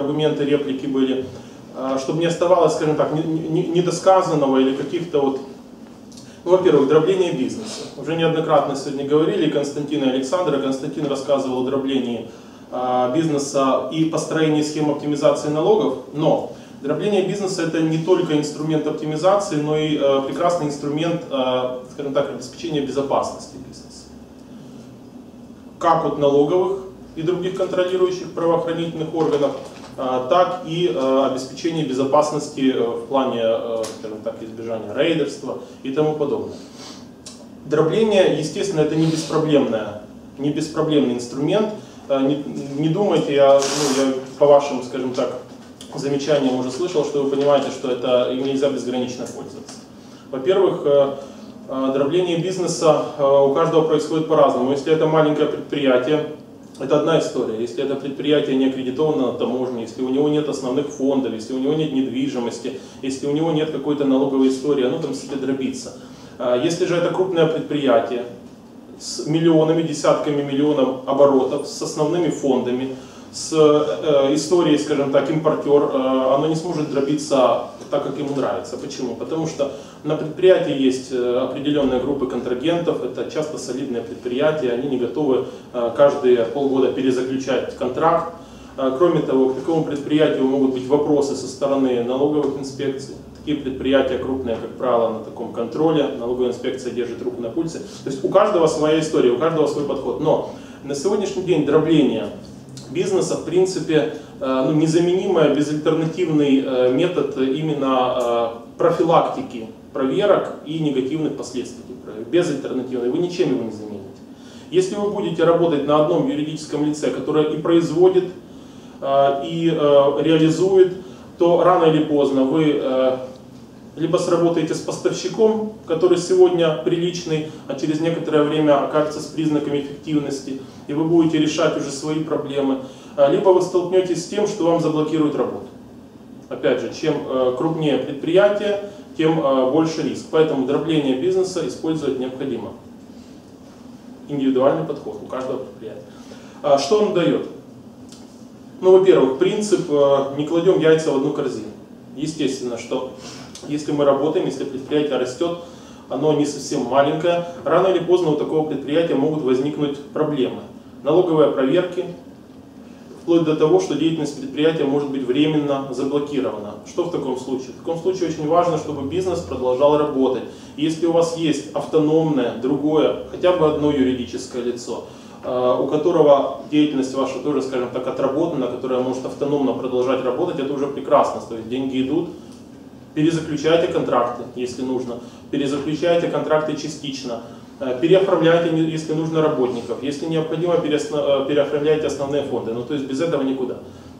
аргументы, реплики были, чтобы не оставалось, скажем так, недосказанного или каких-то вот... Ну, во-первых, дробление бизнеса. Уже неоднократно сегодня говорили, Константин и Александр. Константин рассказывал о дроблении бизнеса и построении схем оптимизации налогов, но дробление бизнеса это не только инструмент оптимизации, но и прекрасный инструмент, скажем так, обеспечения безопасности бизнеса. Как от налоговых и других контролирующих правоохранительных органов, так и обеспечение безопасности в плане, скажем так, избежания рейдерства и тому подобное. Дробление, естественно, это не беспроблемный инструмент. Не думайте, я по вашим, скажем так, замечаниям уже слышал, что вы понимаете, что это им нельзя безгранично пользоваться. Во-первых, дробление бизнеса у каждого происходит по-разному. Если это маленькое предприятие, это одна история. Если это предприятие не аккредитовано на таможне, если у него нет основных фондов, если у него нет недвижимости, если у него нет какой-то налоговой истории, оно там себе дробится. Если же это крупное предприятие с миллионами, десятками миллионов оборотов, с основными фондами, с историей, скажем так, импортер, оно не сможет дробиться так, как ему нравится. Почему? Потому что на предприятии есть определенные группы контрагентов, это часто солидные предприятия, они не готовы каждые полгода перезаключать контракт. Кроме того, к такому предприятию могут быть вопросы со стороны налоговых инспекций. Такие предприятия крупные, как правило, на таком контроле, налоговая инспекция держит руку на пульсе. То есть у каждого своя история, у каждого свой подход. Но на сегодняшний день дробление бизнеса, в принципе, незаменимый, безальтернативный метод именно профилактики проверок и негативных последствий. Безальтернативный, вы ничем его не замените. Если вы будете работать на одном юридическом лице, которое и производит, и реализует, то рано или поздно вы либо сработаете с поставщиком, который сегодня приличный, а через некоторое время окажется с признаками эффективности, и вы будете решать уже свои проблемы, либо вы столкнетесь с тем, что вам заблокируют работу. Опять же, чем крупнее предприятие, тем больше риск. Поэтому дробление бизнеса использовать необходимо. Индивидуальный подход у каждого предприятия. Что он дает? Ну, во-первых, принцип «не кладем яйца в одну корзину». Естественно, что если мы работаем, если предприятие растет, оно не совсем маленькое, рано или поздно у такого предприятия могут возникнуть проблемы. Налоговые проверки, вплоть до того, что деятельность предприятия может быть временно заблокирована. Что в таком случае? В таком случае очень важно, чтобы бизнес продолжал работать. Если у вас есть автономное, другое, хотя бы одно юридическое лицо, у которого деятельность ваша тоже, скажем так, отработана, которая может автономно продолжать работать, это уже прекрасно. То есть деньги идут, перезаключайте контракты, если нужно, перезаключайте контракты частично, переоформляйте, если нужно, работников, если необходимо, переоформляйте основные фонды. Ну, то есть без этого никуда.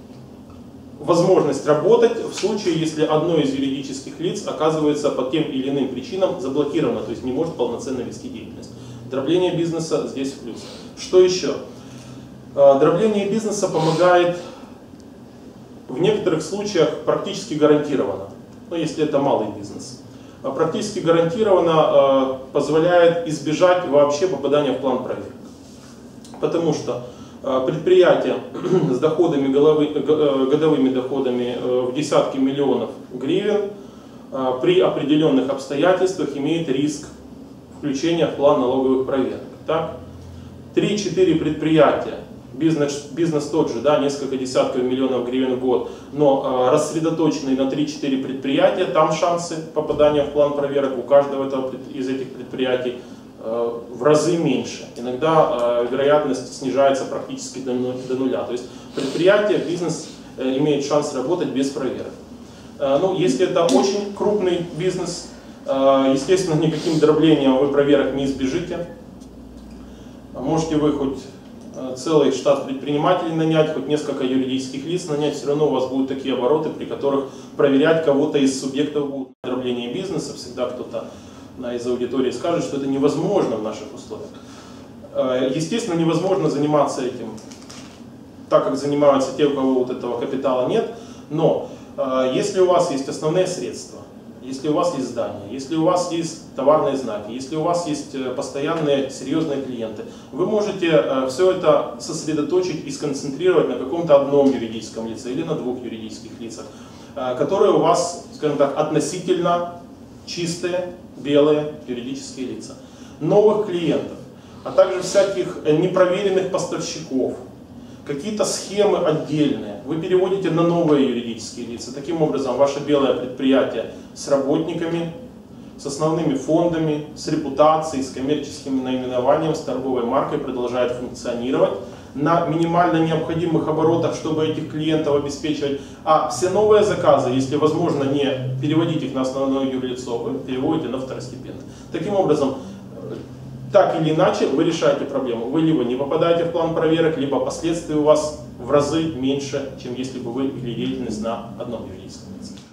Возможность работать в случае, если одно из юридических лиц оказывается по тем или иным причинам заблокировано, то есть не может полноценно вести деятельность. Дробление бизнеса здесь в плюс. Что еще? Дробление бизнеса помогает в некоторых случаях практически гарантированно, ну, если это малый бизнес. Практически гарантированно позволяет избежать вообще попадания в план проверок. Потому что предприятие с доходами, годовыми доходами в десятки миллионов гривен при определенных обстоятельствах имеет риск включения в план налоговых проверок. Так? 3-4 предприятия, бизнес тот же, да, несколько десятков миллионов гривен в год, но рассредоточенные на 3-4 предприятия, там шансы попадания в план проверок у каждого из этих предприятий в разы меньше. Иногда вероятность снижается практически до нуля. То есть предприятие, бизнес имеет шанс работать без проверок. Ну, если это очень крупный бизнес, естественно, никаким дроблением вы проверок не избежите. Можете вы хоть целый штат предпринимателей нанять, хоть несколько юридических лиц нанять, все равно у вас будут такие обороты, при которых проверять кого-то из субъектов будет дробление бизнеса. Всегда кто-то из аудитории скажет, что это невозможно в наших условиях. Естественно, невозможно заниматься этим так, как занимаются те, у кого вот этого капитала нет, но если у вас есть основные средства, если у вас есть здание, если у вас есть товарные знаки, если у вас есть постоянные серьезные клиенты, вы можете все это сосредоточить и сконцентрировать на каком-то одном юридическом лице или на двух юридических лицах, которые у вас, скажем так, относительно чистые, белые юридические лица. Новых клиентов, а также всяких непроверенных поставщиков, какие-то схемы отдельные вы переводите на новые юридические лица. Таким образом, ваше белое предприятие с работниками, с основными фондами, с репутацией, с коммерческим наименованием, с торговой маркой продолжает функционировать на минимально необходимых оборотах, чтобы этих клиентов обеспечивать. А все новые заказы, если возможно не переводить их на основное юрлицо, вы переводите на второстепенное. Таким образом, так или иначе вы решаете проблему. Вы либо не попадаете в план проверок, либо последствия у вас в разы меньше, чем если бы вы вели деятельность на одном юридическом лице.